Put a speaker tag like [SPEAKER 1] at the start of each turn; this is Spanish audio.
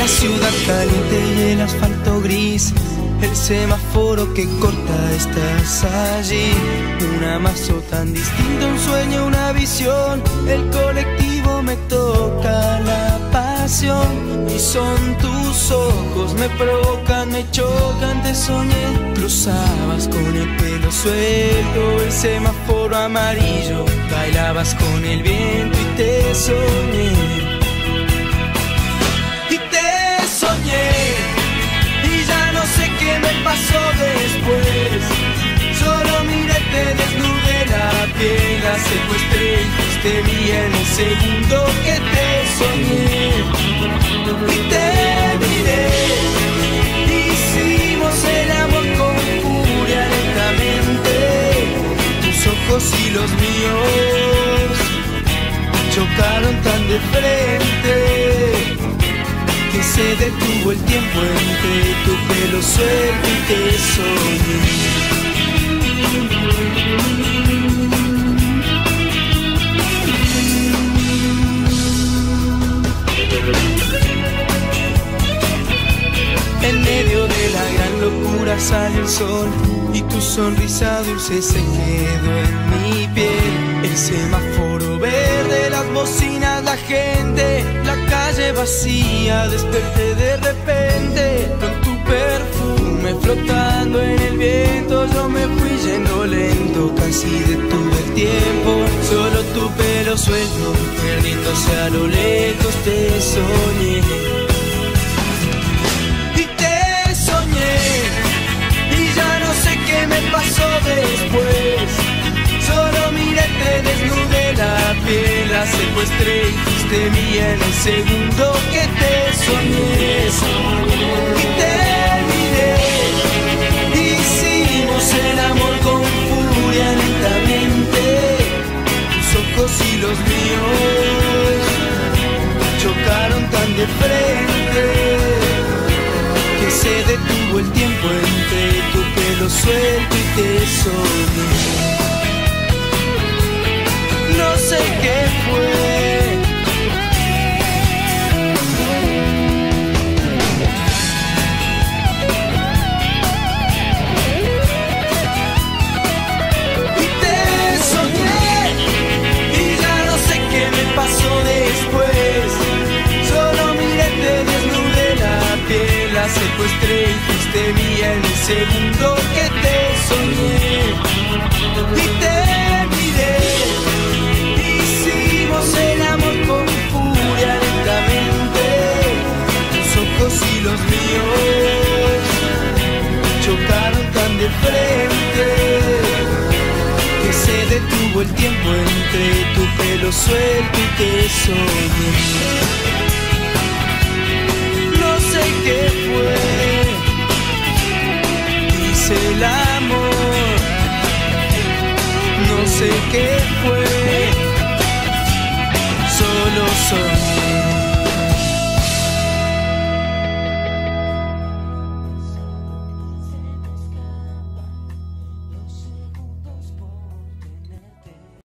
[SPEAKER 1] La ciudad caliente y el asfalto gris, el semáforo que corta, estás allí. Un amazo tan distinto, un sueño, una visión. El colectivo me toca la pasión. Y son tus ojos, me provocan, me chocan, te soñé. Cruzabas con el pelo suelto, el semáforo amarillo. Bailabas con el viento y te soñé. Y ya no sé qué me pasó después. Solo miré, te desnudé la piel, la secuestré y fuiste mía en el segundo que te soñé. Y te miré, hicimos el amor con furia lentamente. Tus ojos y los míos chocaron tan de frente que se detuvo el tiempo entre tu pelo suelto y te soñé. En medio de la gran locura sale el sol y tu sonrisa dulce se quedó en mi piel. El semáforo verde, las bocinas, la gente, la calle vacía. Desperté de repente con tu perfume flotando en el viento. Yo me fui yendo lento, casi detuve el tiempo. Solo tu pelo suelto, perdiéndose a lo lejos, te soñé. ¿Qué me pasó después? Solo miré, te desnudé la piel, la secuestré y fuiste mía en el segundo que te soñé. Y te miré, hicimos el amor con furia lentamente. Tus ojos y los míos chocaron tan de frente que se detuvo el tiempo entre tu pelo suelto y te soñé. No sé qué fue, y te soñé, y ya no sé qué me pasó después. Solo miré, te desnudé la piel, la secuestré y fuiste mía en el segundo que te soñé. Y te miré, hicimos el amor con furia lentamente. Tus ojos y los míos chocaron tan de frente que se detuvo el tiempo entre tu pelo suelto y te soñé. No sé qué fue, hice el amor. No sé qué fue,